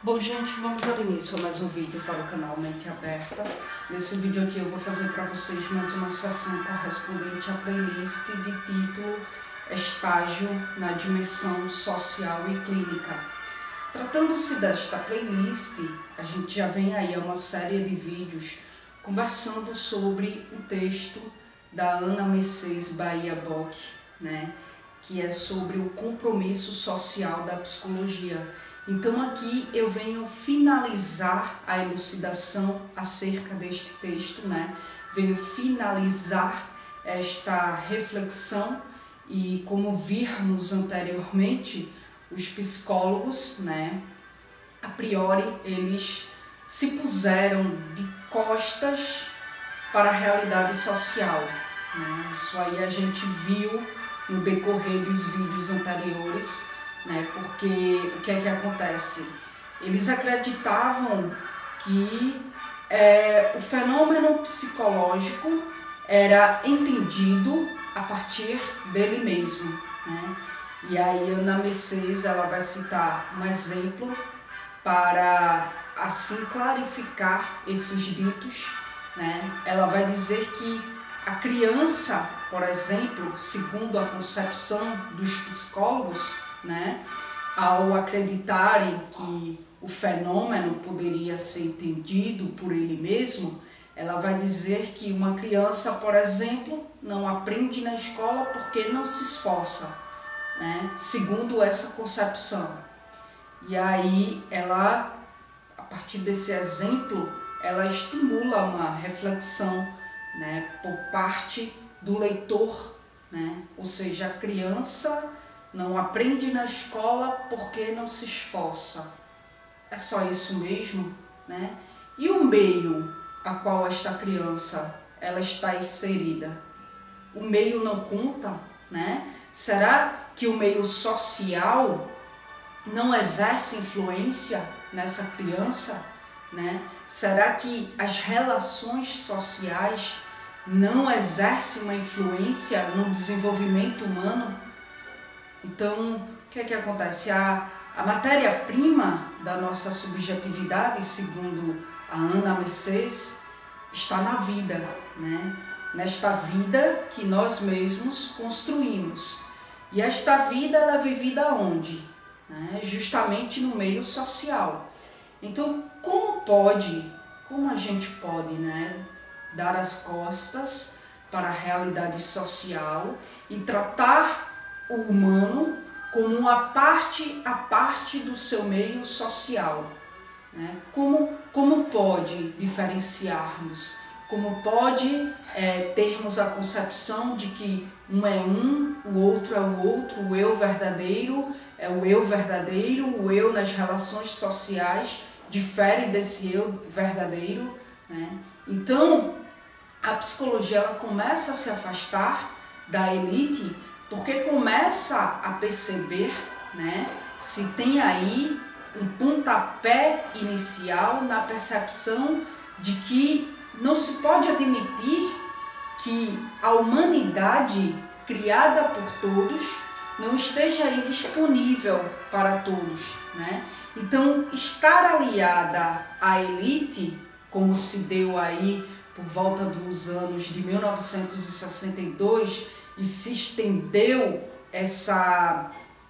Bom, gente, vamos dar início a mais um vídeo para o canal Mente Aberta. Nesse vídeo aqui eu vou fazer para vocês mais uma sessão correspondente à playlist de título Estágio na Dimensão Social e Clínica. Tratando-se desta playlist, a gente já vem aí a uma série de vídeos conversando sobre um texto da Ana Mercedes Bahia Bock, que é sobre o compromisso social da psicologia. Então aqui eu venho finalizar a elucidação acerca deste texto, venho finalizar esta reflexão e, como vimos anteriormente, os psicólogos, a priori, eles se puseram de costas para a realidade social. Isso aí a gente viu no decorrer dos vídeos anteriores, porque o que é que acontece? Eles acreditavam que o fenômeno psicológico era entendido a partir dele mesmo. E aí Ana Mercedes ela vai citar um exemplo para assim clarificar esses ditos. Ela vai dizer que a criança, por exemplo, segundo a concepção dos psicólogos, ao acreditarem que o fenômeno poderia ser entendido por ele mesmo, ela vai dizer que uma criança, por exemplo, não aprende na escola porque não se esforça, segundo essa concepção. E aí ela, a partir desse exemplo, ela estimula uma reflexão, por parte do leitor, ou seja, a criança não aprende na escola porque não se esforça. É só isso mesmo, E o meio a qual esta criança ela está inserida? O meio não conta, Será que o meio social não exerce influência nessa criança, Será que as relações sociais não exercem uma influência no desenvolvimento humano? Então, o que é que acontece? A matéria-prima da nossa subjetividade, segundo a Ana Mercedes, está na vida, Nesta vida que nós mesmos construímos. E esta vida ela é vivida onde? Justamente no meio social. Então, como a gente pode, dar as costas para a realidade social e tratar o humano como uma parte a parte do seu meio social? Como pode diferenciarmos? Como pode termos a concepção de que um é um, o outro é o outro, o eu verdadeiro é o eu verdadeiro, o eu nas relações sociais difere desse eu verdadeiro, Então, a psicologia ela começa a se afastar da elite porque começa a perceber, se tem aí um pontapé inicial na percepção de que não se pode admitir que a humanidade criada por todos não esteja aí disponível para todos, Então, estar aliada à elite, como se deu aí por volta dos anos de 1962 e se estendeu essa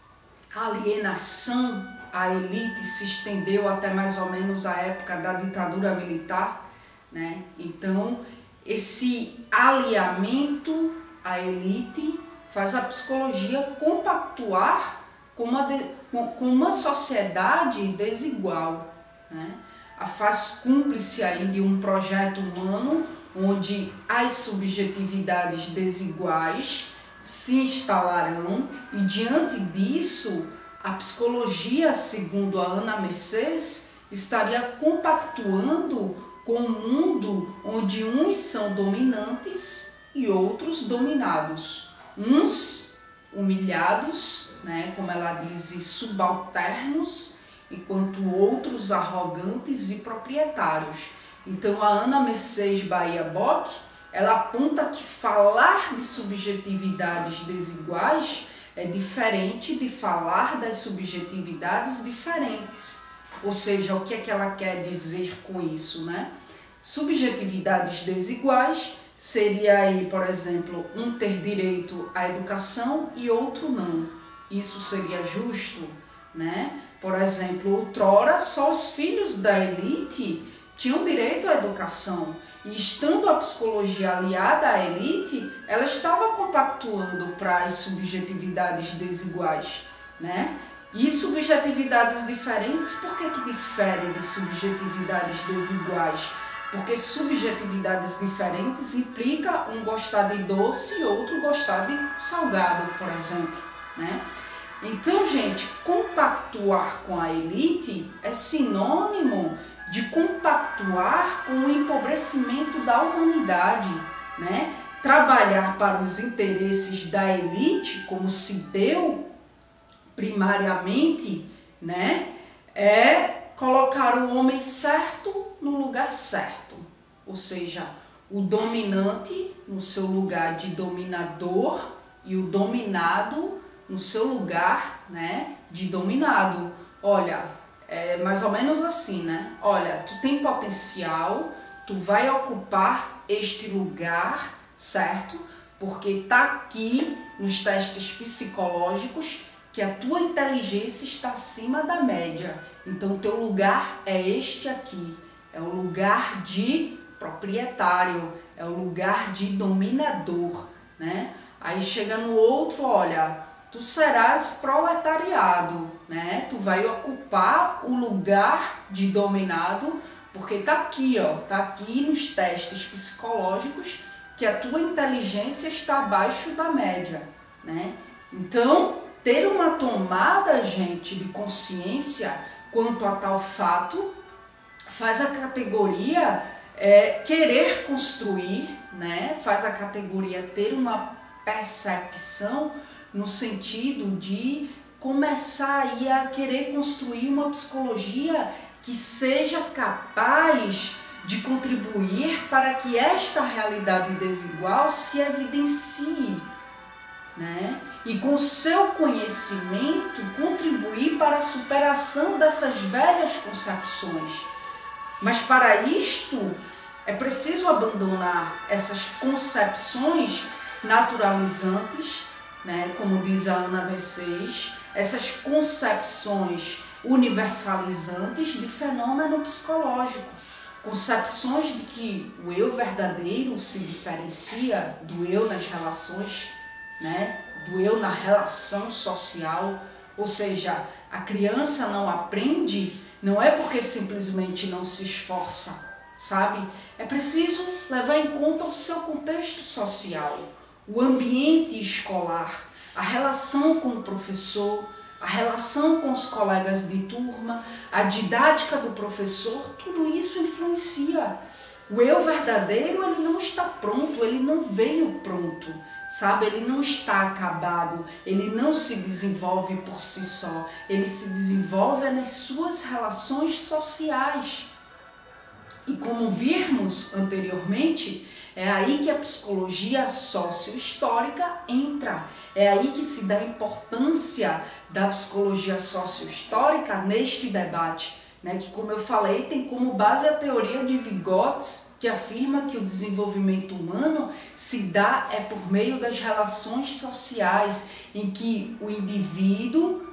alienação à elite, se estendeu até mais ou menos a época da ditadura militar, Então, esse alinhamento à elite faz a psicologia compactuar com uma sociedade desigual, A faz cúmplice aí de um projeto humano onde as subjetividades desiguais se instalarão e, diante disso, a psicologia, segundo a Ana Mercedes, estaria compactuando com um mundo onde uns são dominantes e outros dominados. Uns humilhados, como ela diz, subalternos, enquanto outros arrogantes e proprietários. Então a Ana Mercedes Bahia Bock, ela aponta que falar de subjetividades desiguais é diferente de falar das subjetividades diferentes. Ou seja, o que é que ela quer dizer com isso, né? Subjetividades desiguais seria aí, por exemplo, um ter direito à educação e outro não. Isso seria justo, né? Por exemplo, outrora só os filhos da elite tinham direito à educação. E estando a psicologia aliada à elite, ela estava compactuando para as subjetividades desiguais, né? E subjetividades diferentes, por que diferem de subjetividades desiguais? Porque subjetividades diferentes implica um gostar de doce e outro gostar de salgado, por exemplo, né? Então, gente, compactuar com a elite é sinônimo de compactuar com o empobrecimento da humanidade, né? Trabalhar para os interesses da elite, como se deu primariamente, né? É colocar o homem certo no lugar certo, ou seja, o dominante no seu lugar de dominador e o dominado no seu lugar, né, de dominado. Olha, é mais ou menos assim, né? Olha, tu tem potencial, tu vai ocupar este lugar, certo? Porque tá aqui nos testes psicológicos que a tua inteligência está acima da média. Então, teu lugar é este aqui. É o lugar de proprietário, é o lugar de dominador, né? Aí chega no outro, olha, tu serás proletariado, né? Tu vai ocupar o lugar de dominado, porque tá aqui, ó, tá aqui nos testes psicológicos que a tua inteligência está abaixo da média, né? Então, ter uma tomada, gente, de consciência quanto a tal fato faz a categoria querer construir, né? Faz a categoria ter uma percepção no sentido de começar aí a querer construir uma psicologia que seja capaz de contribuir para que esta realidade desigual se evidencie, né? E com seu conhecimento contribuir para a superação dessas velhas concepções. Mas para isto é preciso abandonar essas concepções naturalizantes, né? Como diz a Ana B6, essas concepções universalizantes de fenômeno psicológico. Concepções de que o eu verdadeiro se diferencia do eu nas relações, né? Do eu na relação social, ou seja, a criança não aprende, não é porque simplesmente não se esforça, sabe? É preciso levar em conta o seu contexto social, o ambiente escolar, a relação com o professor, a relação com os colegas de turma, a didática do professor, tudo isso influencia. O eu verdadeiro, ele não está pronto, ele não veio pronto, sabe? Ele não está acabado, ele não se desenvolve por si só, ele se desenvolve nas suas relações sociais. E como vimos anteriormente, é aí que a psicologia sociohistórica entra, é aí que se dá a importância da psicologia sociohistórica neste debate, né? Que, como eu falei, tem como base a teoria de Vygotsky, que afirma que o desenvolvimento humano se dá por meio das relações sociais, em que o indivíduo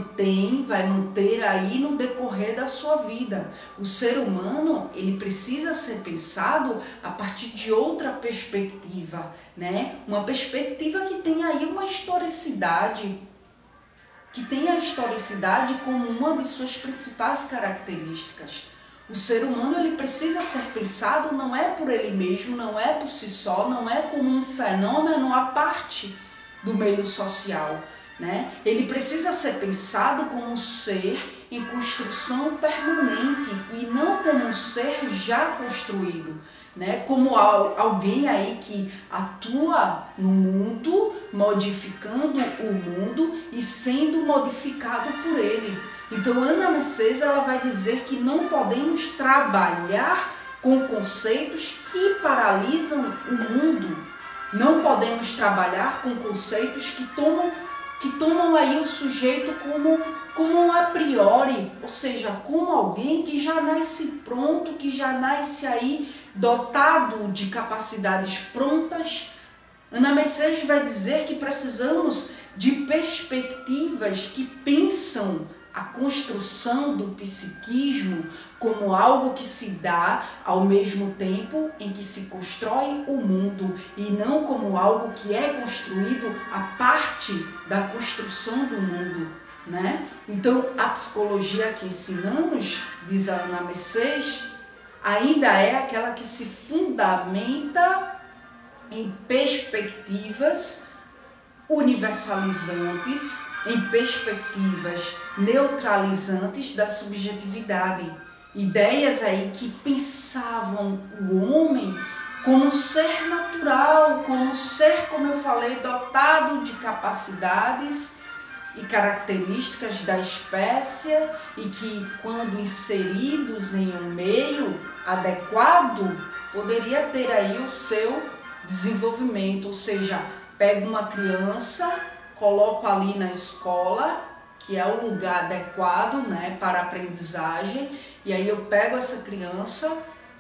vai manter aí no decorrer da sua vida. O ser humano, ele precisa ser pensado a partir de outra perspectiva, né? Uma perspectiva que tem aí uma historicidade, que tem a historicidade como uma de suas principais características. O ser humano, ele precisa ser pensado não é por ele mesmo, não é por si só, não é como um fenômeno à parte do meio social, né? Ele precisa ser pensado como um ser em construção permanente e não como um ser já construído, né? Como alguém aí que atua no mundo, modificando o mundo e sendo modificado por ele. Então, Ana Mercedes, ela vai dizer que não podemos trabalhar com conceitos que paralisam o mundo. Não podemos trabalhar com conceitos que tomam que tomam aí o sujeito como um a priori, ou seja, como alguém que já nasce pronto, que já nasce aí dotado de capacidades prontas. Ana Mercedes vai dizer que precisamos de perspectivas que pensam a construção do psiquismo como algo que se dá ao mesmo tempo em que se constrói o mundo e não como algo que é construído a parte da construção do mundo, né? Então, a psicologia que ensinamos, diz a Ana Mercedes, ainda é aquela que se fundamenta em perspectivas universalizantes, em perspectivas neutralizantes da subjetividade. Ideias aí que pensavam o homem como um ser natural, como um ser, como eu falei, dotado de capacidades e características da espécie e que, quando inseridos em um meio adequado, poderia ter aí o seu desenvolvimento, ou seja, pego uma criança, coloco ali na escola, que é o lugar adequado, né, para a aprendizagem, e aí eu pego essa criança,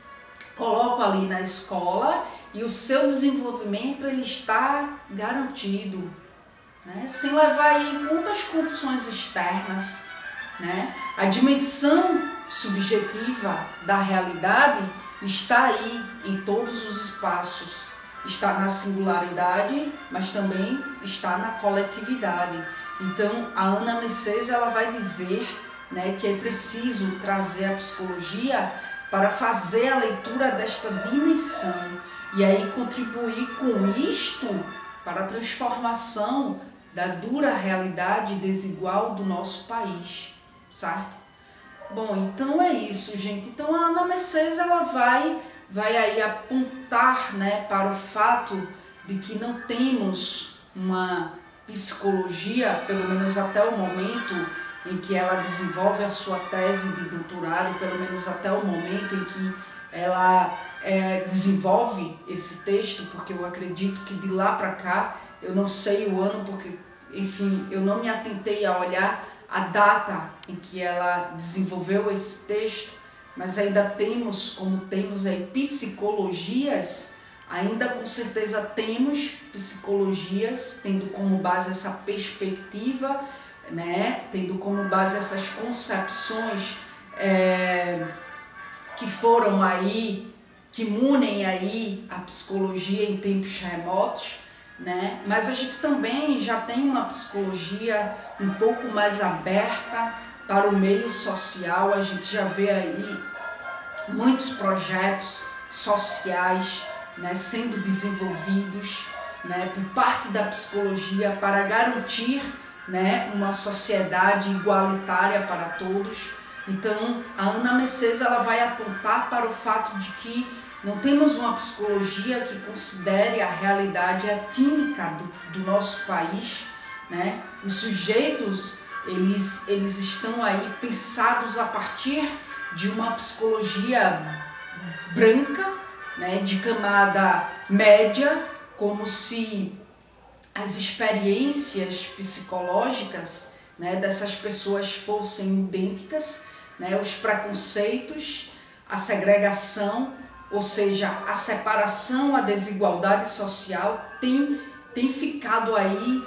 coloco ali na escola e o seu desenvolvimento ele está garantido, né, sem levar em conta as condições externas, né? A dimensão subjetiva da realidade está aí em todos os espaços. Está na singularidade, mas também está na coletividade. Então, a Ana Mercedes ela vai dizer, né, que é preciso trazer a psicologia para fazer a leitura desta dimensão e aí contribuir com isto para a transformação da dura realidade desigual do nosso país, certo? Bom, então é isso, gente. Então, a Ana Mercedes ela vai aí apontar, né, para o fato de que não temos uma psicologia, pelo menos até o momento em que ela desenvolve a sua tese de doutorado, pelo menos até o momento em que ela desenvolve esse texto, porque eu acredito que de lá para cá, eu não sei o ano, porque, enfim, eu não me atentei a olhar a data em que ela desenvolveu esse texto, mas ainda temos, como temos aí psicologias, ainda com certeza temos psicologias tendo como base essa perspectiva, né? Tendo como base essas concepções que foram aí, que munem aí a psicologia em tempos remotos, né? Mas a gente também já tem uma psicologia um pouco mais aberta para o meio social. A gente já vê aí muitos projetos sociais, né, sendo desenvolvidos, né, por parte da psicologia para garantir, né, uma sociedade igualitária para todos. Então, a Ana Mercedes ela vai apontar para o fato de que não temos uma psicologia que considere a realidade étnica do nosso país, né? Os sujeitos eles estão aí pensados a partir de uma psicologia branca, né, de camada média, como se as experiências psicológicas, né, dessas pessoas fossem idênticas, né, os preconceitos, a segregação, ou seja, a separação, a desigualdade social tem ficado aí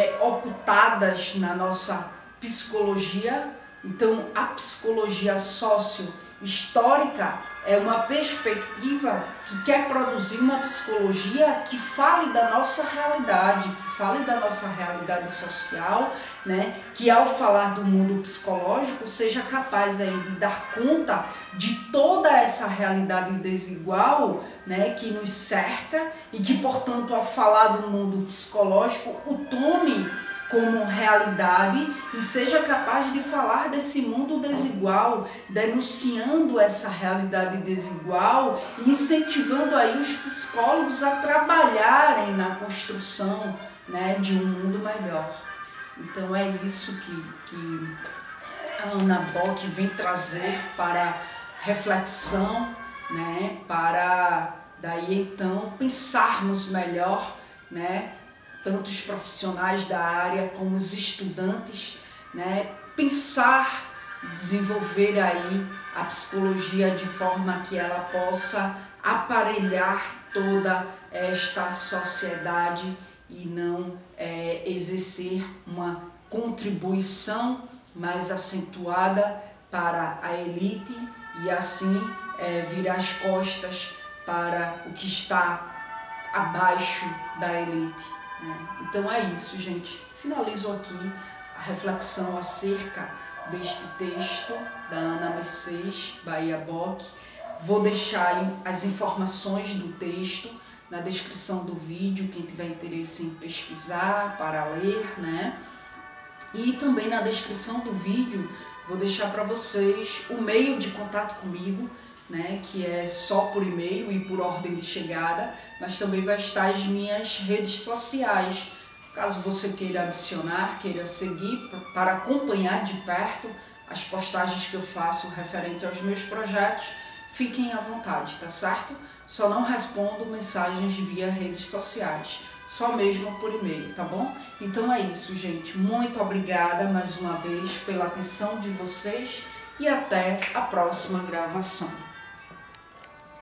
ocultadas na nossa psicologia. Então, a psicologia sócio-histórica é uma perspectiva que quer produzir uma psicologia que fale da nossa realidade, que fale da nossa realidade social, né? Que ao falar do mundo psicológico seja capaz aí de dar conta de toda essa realidade desigual, né? Que nos cerca e que, portanto, ao falar do mundo psicológico, o tome como realidade e seja capaz de falar desse mundo desigual, denunciando essa realidade desigual e incentivando aí os psicólogos a trabalharem na construção, né, de um mundo melhor. Então é isso que a Ana Bock vem trazer para reflexão, né, para daí então pensarmos melhor, né, tanto os profissionais da área como os estudantes, né, pensar, desenvolver aí a psicologia de forma que ela possa aparelhar toda esta sociedade e não exercer uma contribuição mais acentuada para a elite e assim virar as costas para o que está abaixo da elite, né? Então é isso, gente. Finalizo aqui a reflexão acerca deste texto da Ana Mercedes Bahia Bock. Vou deixar as informações do texto na descrição do vídeo, quem tiver interesse em pesquisar para ler, né? E também na descrição do vídeo vou deixar para vocês o meio de contato comigo, né, que é só por e-mail e por ordem de chegada, mas também vai estar as minhas redes sociais. Caso você queira adicionar, queira seguir para acompanhar de perto as postagens que eu faço referente aos meus projetos, fiquem à vontade, tá certo? Só não respondo mensagens via redes sociais, só mesmo por e-mail, tá bom? Então é isso, gente. Muito obrigada mais uma vez pela atenção de vocês e até a próxima gravação.